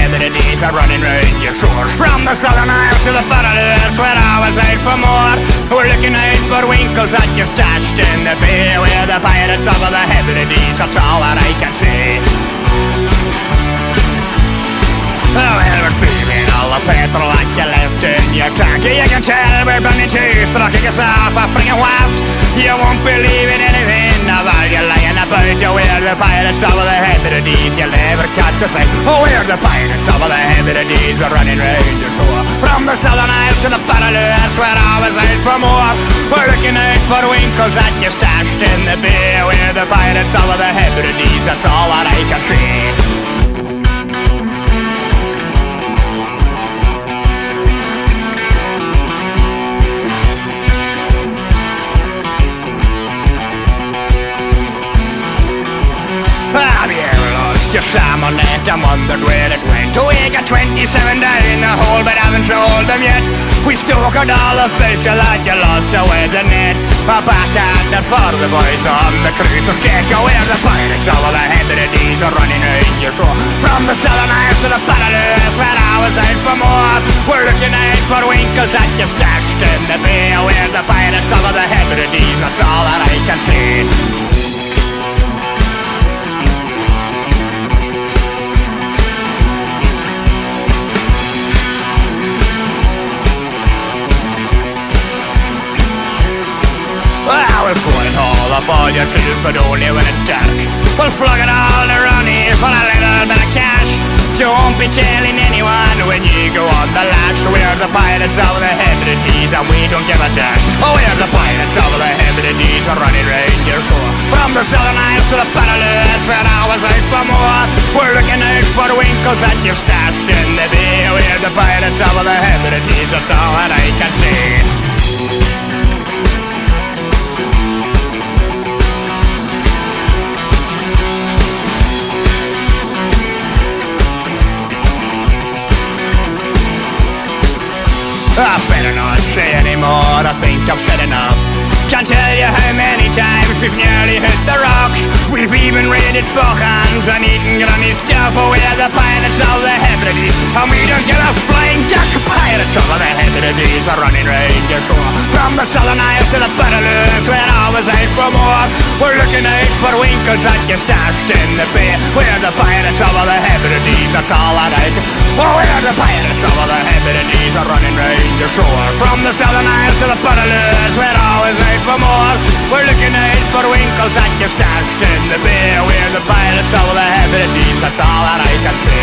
Hebrides are running round your shores. From the Southern Isles to the Byre, we're always out for more. We're looking out for winkles that you've stashed in the bay. We're the pirates of the Hebrides, that's all that I can say. Well, we're saving all the petrol that you left in your tank. You can tell we're burning too, striking yourself a friggin' waft. You won't believe in anything of all you're lying about. We're the pirates of the Hebrides, you'll never catch us out. Oh, we're the pirates of the Hebrides, we're running round your shore. From the Southern Isles to the Byre, we're always out for more. We're looking out for winkles that you stashed in the bay. We're the pirates of the Hebrides, that's all that I can say. Your salmon net, I wondered where it went. We got 27 down in the hole, but haven't sold them yet. We stoked all the fish that you lost away the net. A backhanded for the boys on the cruise. So stick away the pirates of the Hebrides are running out your shore. From the Southern Isles to the Byre, we're always out for more. We're looking out for winkles that you stashed in the bay. We're the pirates of the Hebrides, that's all that I can say. We'll pour it all up all your cruise, but only when it's dark. We'll flog it all around here for a little bit of cash. You won't be telling anyone when you go on the lash. We're the pirates of the Hebrides and we don't give a dash. Oh, we're the pirates of the Hebrides, we're running round your shore. From the Southern Isles to the Byre, we're always out for more. We're looking out for winkles that you've stashed in the bay. We're the pirates of the Hebrides, that's all that I can say. I better not say anymore, I think I've said enough. Can't tell you how many times we've nearly hit the rocks. We've even raided bochans and eaten granny stuff. Oh, we're the pirates of the Hebrides, and we don't give a flying duck. Pirates of the Hebrides are running round your shore. From the Southern Isles to the Byre, we're always out for more. We're looking out for winkles that you stashed in the bay. We're the pirates of the Hebrides, that's all that I can. Oh, we're the pirates of the Hebrides are running round your shore. From the Southern Isles to the Byre, we're always out for more. We're looking out for winkles that you've stashed in the bay. We're the pirates of the Hebrides, that's all that I can say.